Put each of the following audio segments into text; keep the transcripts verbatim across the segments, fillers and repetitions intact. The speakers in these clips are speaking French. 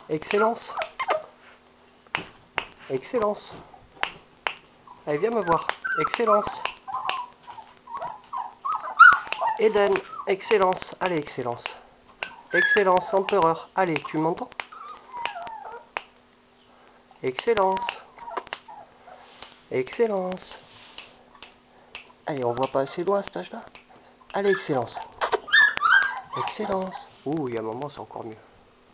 Excellence. Excellence. Allez, viens me voir. Excellence. Eden. Excellence. Allez, excellence. Excellence, empereur. Allez, tu m'entends? Excellence. Excellence. Allez, on voit pas assez loin à cet âge-là. Allez, excellence. Excellence. Ouh, il y a un moment, c'est encore mieux.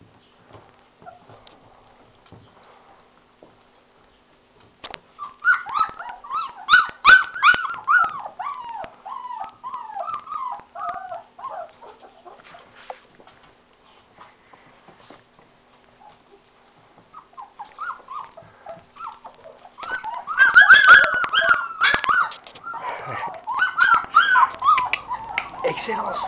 Excellence.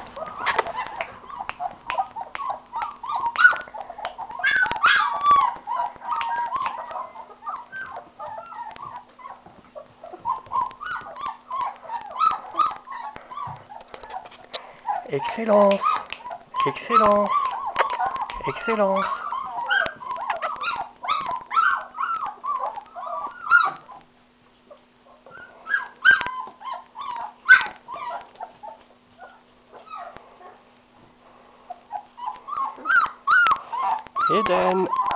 Excellence. Excellence. Excellence. Eden.